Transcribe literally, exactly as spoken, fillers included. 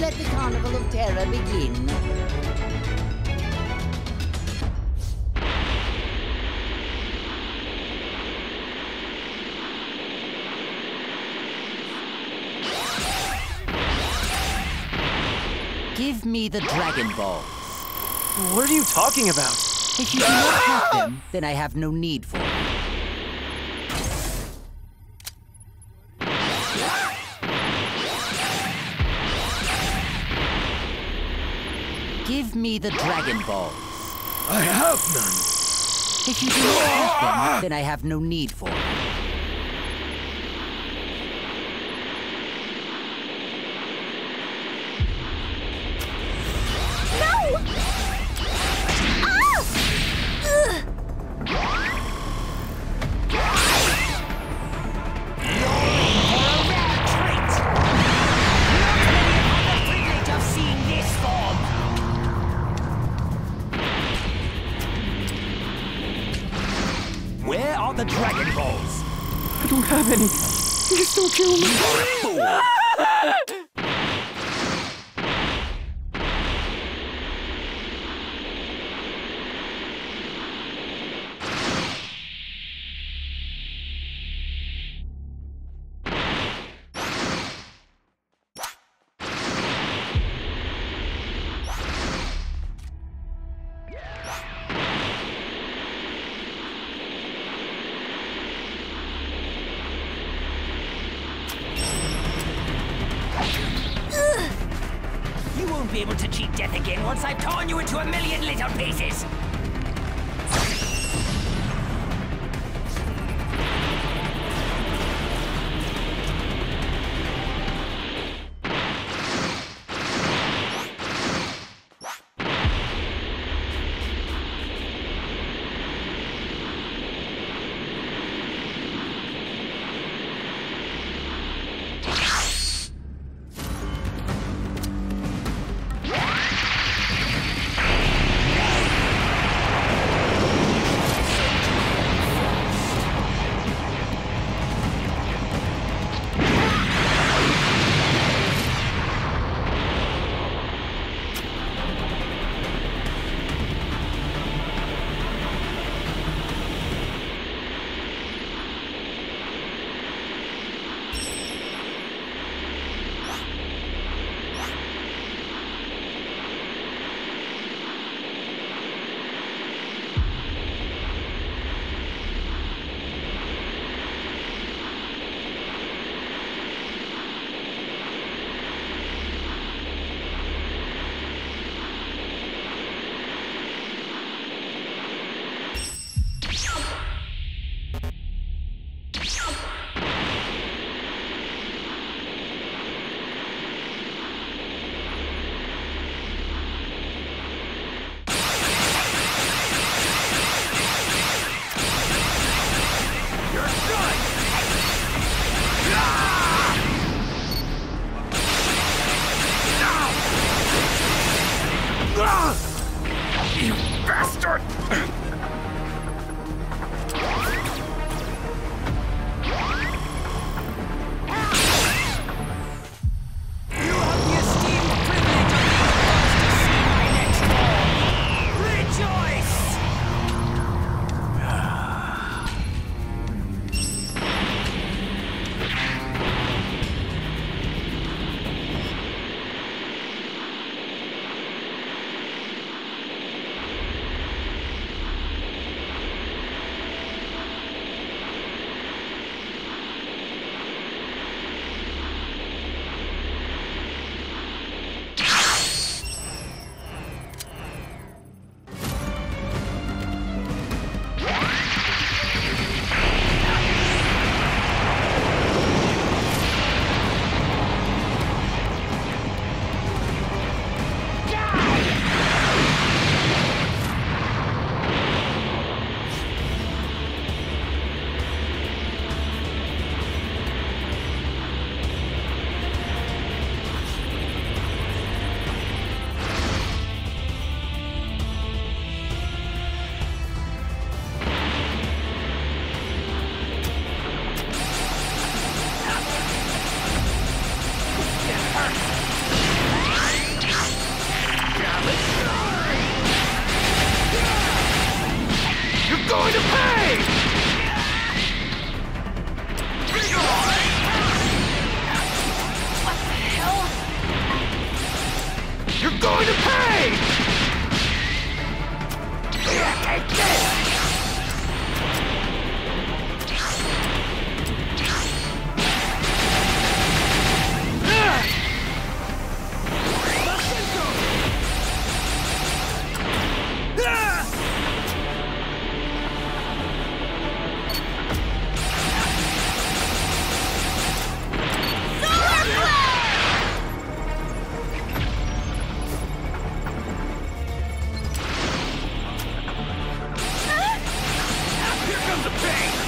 let the Carnival of Terror begin. Give me the Dragon Balls. What are you talking about? If you do not have them, then I have no need for them. Give me the Dragon Balls. I have none. If you do not have them, then I have no need for them. Where are the Dragon Balls? I don't have any. Please don't kill me. Fool! You won't be able to cheat death again once I've torn you into a million little pieces! You bastard! to pay!